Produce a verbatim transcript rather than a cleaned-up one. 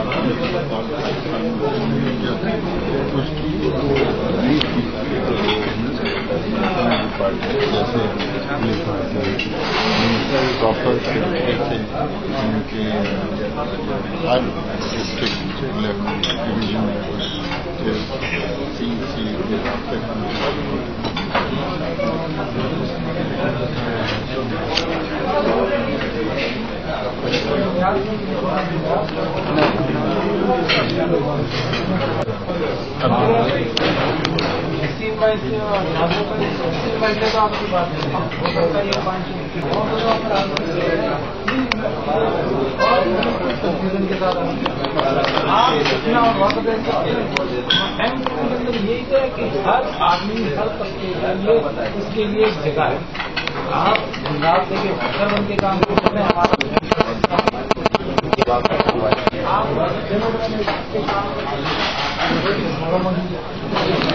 जैसे प्रॉपर उनके हर district division सी सी तो आपकी बात है हो सकता है ये पाँच कंफ्यूजन के साथ आप इतना वक्त दे सकते हैं। मतलब यही है कि हर आदमी हर तबके के लिए उसके लिए एक जगह है। आप गुजरात देखिए वर्कर बन के काम करते हैं, हमारा आप